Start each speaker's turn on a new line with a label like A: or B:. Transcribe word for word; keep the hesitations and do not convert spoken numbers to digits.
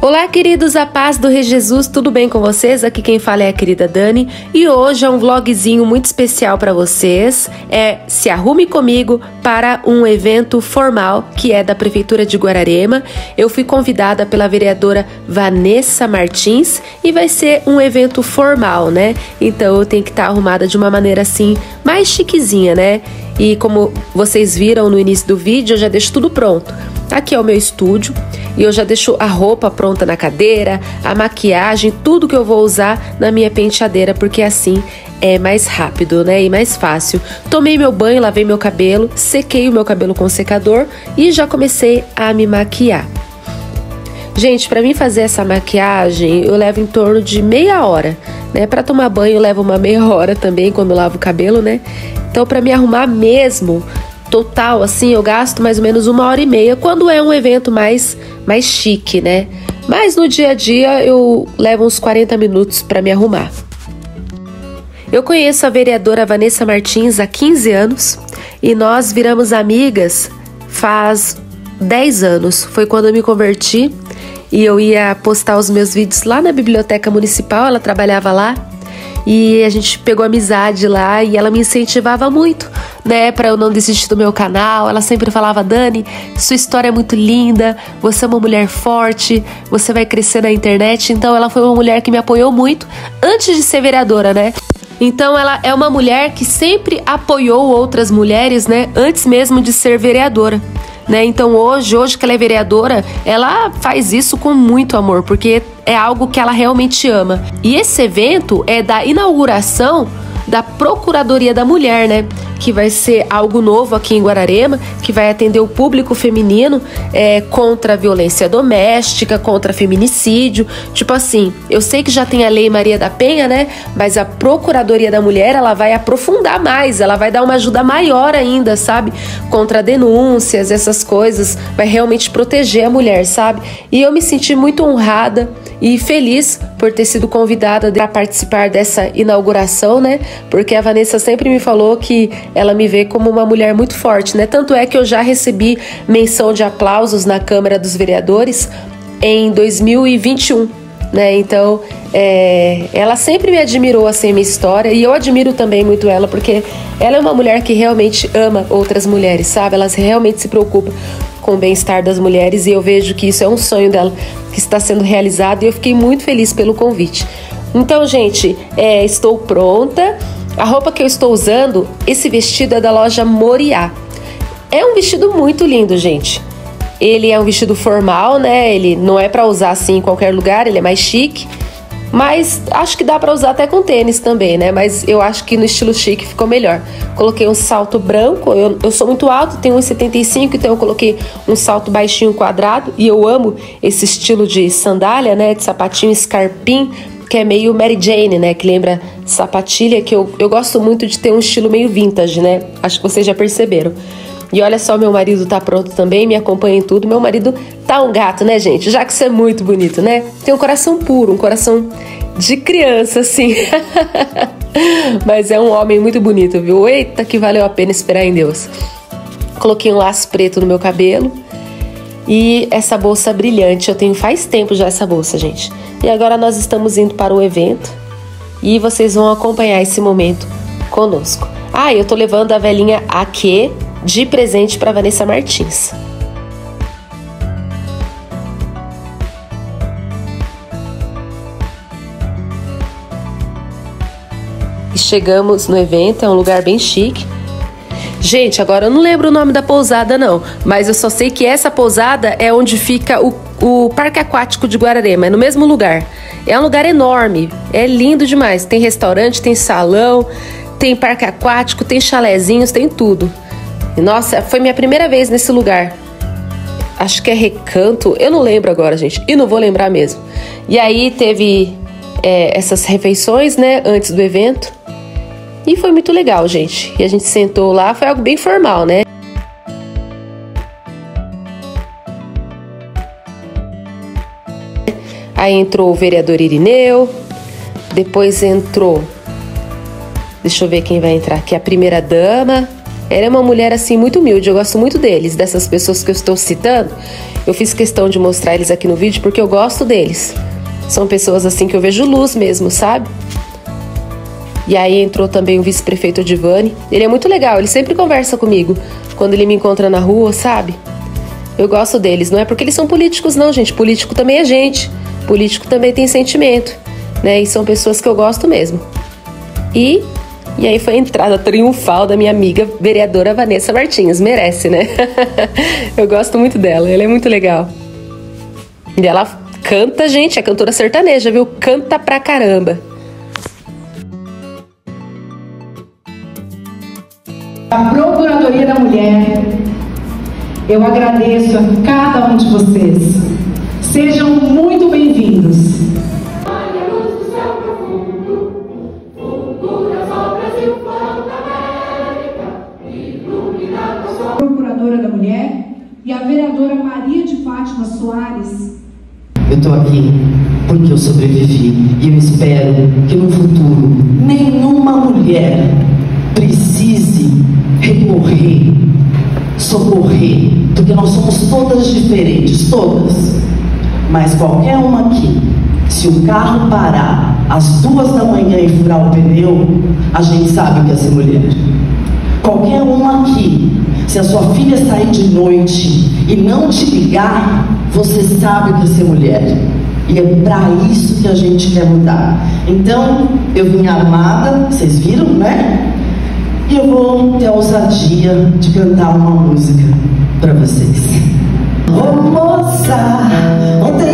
A: Olá, queridos, a paz do Rei Jesus, tudo bem com vocês? Aqui quem fala é a querida Dani e hoje é um vlogzinho muito especial para vocês. É Se Arrume Comigo para um evento formal que é da Prefeitura de Guararema. Eu fui convidada pela vereadora Vanessa Martins e vai ser um evento formal, né? Então eu tenho que estar arrumada de uma maneira assim, mais chiquezinha, né? E como vocês viram no início do vídeo, eu já deixo tudo pronto. Aqui é o meu estúdio e eu já deixo a roupa pronta na cadeira, a maquiagem, tudo que eu vou usar na minha penteadeira, porque assim é mais rápido, né? E mais fácil. Tomei meu banho, lavei meu cabelo, sequei o meu cabelo com secador e já comecei a me maquiar. Gente, para mim fazer essa maquiagem, eu levo em torno de meia hora, né? Para tomar banho, eu levo uma meia hora também quando eu lavo o cabelo, né? Então, para me arrumar mesmo, total, assim, eu gasto mais ou menos uma hora e meia quando é um evento mais, mais chique, né? Mas no dia a dia eu levo uns quarenta minutos para me arrumar. Eu conheço a vereadora Vanessa Martins há quinze anos e nós viramos amigas faz dez anos. Foi quando eu me converti e eu ia postar os meus vídeos lá na biblioteca municipal, ela trabalhava lá. E a gente pegou amizade lá e ela me incentivava muito, né, para eu não desistir do meu canal. Ela sempre falava: Dani, sua história é muito linda, você é uma mulher forte, você vai crescer na internet. Então ela foi uma mulher que me apoiou muito antes de ser vereadora, né? Então ela é uma mulher que sempre apoiou outras mulheres, né, antes mesmo de ser vereadora. Né? Então hoje, hoje que ela é vereadora, ela faz isso com muito amor, porque é algo que ela realmente ama. E esse evento é da inauguração da Procuradoria da Mulher, né? Que vai ser algo novo aqui em Guararema, que vai atender o público feminino é, contra a violência doméstica, contra feminicídio. Tipo assim, eu sei que já tem a Lei Maria da Penha, né? Mas a Procuradoria da Mulher, ela vai aprofundar mais, ela vai dar uma ajuda maior ainda, sabe? Contra denúncias, essas coisas, vai realmente proteger a mulher, sabe? E eu me senti muito honrada e feliz por ter sido convidada para participar dessa inauguração, né? Porque a Vanessa sempre me falou que ela me vê como uma mulher muito forte, né? Tanto é que eu já recebi menção de aplausos na Câmara dos Vereadores em dois mil e vinte e um, né? Então, é, ela sempre me admirou, assim, a minha história, e eu admiro também muito ela, porque ela é uma mulher que realmente ama outras mulheres, sabe? Ela realmente se preocupa com o bem-estar das mulheres, e eu vejo que isso é um sonho dela que está sendo realizado, e eu fiquei muito feliz pelo convite. Então, gente, é, estou pronta. A roupa que eu estou usando, esse vestido é da loja Moriá. É um vestido muito lindo, gente. Ele é um vestido formal, né? Ele não é para usar assim em qualquer lugar, ele é mais chique. Mas acho que dá para usar até com tênis também, né? Mas eu acho que no estilo chique ficou melhor. Coloquei um salto branco, eu, eu sou muito alto, tenho um e setenta e cinco, então eu coloquei um salto baixinho quadrado. E eu amo esse estilo de sandália, né? De sapatinho escarpim, que é meio Mary Jane, né? Que lembra sapatilha, que eu, eu gosto muito de ter um estilo meio vintage, né? Acho que vocês já perceberam. E olha só, meu marido tá pronto também, me acompanha em tudo. Meu marido tá um gato, né, gente? Já que isso é muito bonito, né? Tem um coração puro, um coração de criança, assim. Mas é um homem muito bonito, viu? Eita, que valeu a pena esperar em Deus. Coloquei um laço preto no meu cabelo. E essa bolsa brilhante, eu tenho faz tempo já essa bolsa, gente. E agora nós estamos indo para o evento e vocês vão acompanhar esse momento conosco. Ah, eu tô levando a velhinha Aquê de presente para Vanessa Martins. E chegamos no evento, é um lugar bem chique. Gente, agora eu não lembro o nome da pousada não, mas eu só sei que essa pousada é onde fica o, o Parque Aquático de Guararema, é no mesmo lugar. É um lugar enorme, é lindo demais, tem restaurante, tem salão, tem parque aquático, tem chalezinhos, tem tudo. E, nossa, foi minha primeira vez nesse lugar. Acho que é Recanto, eu não lembro agora, gente, e não vou lembrar mesmo. E aí teve é, essas refeições, né, antes do evento. E foi muito legal, gente. E a gente sentou lá, foi algo bem formal, né? Aí entrou o vereador Irineu, depois entrou, deixa eu ver quem vai entrar aqui, a primeira dama, Ela é uma mulher assim muito humilde, eu gosto muito deles, dessas pessoas que eu estou citando. Eu fiz questão de mostrar eles aqui no vídeo porque eu gosto deles. São pessoas assim que eu vejo luz mesmo, sabe? E aí entrou também o vice-prefeito Odivani. Ele é muito legal, ele sempre conversa comigo quando ele me encontra na rua, sabe? Eu gosto deles, não é porque eles são políticos não, gente. Político também é gente, político também tem sentimento, né? E são pessoas que eu gosto mesmo. E, e aí foi a entrada triunfal da minha amiga vereadora Vanessa Martins. Merece, né? Eu gosto muito dela, ela é muito legal. E ela canta, gente, é cantora sertaneja, viu? Canta pra caramba.
B: A Procuradoria da Mulher, eu agradeço a cada um de vocês. Sejam muito bem-vindos. Procuradora da Mulher e a vereadora Maria de Fátima Soares.
C: Eu tô aqui porque eu sobrevivi e eu espero que no futuro nenhuma mulher precise recorrer, socorrer, porque nós somos todas diferentes, todas. Mas qualquer uma aqui, se o carro parar às duas da manhã e furar o pneu, a gente sabe o que é ser mulher. Qualquer uma aqui, se a sua filha sair de noite e não te ligar, você sabe o que é ser mulher. E é para isso que a gente quer mudar. Então, eu vim armada, vocês viram, né? E eu vou ter a ousadia de cantar uma música para vocês. Ô moça, ontem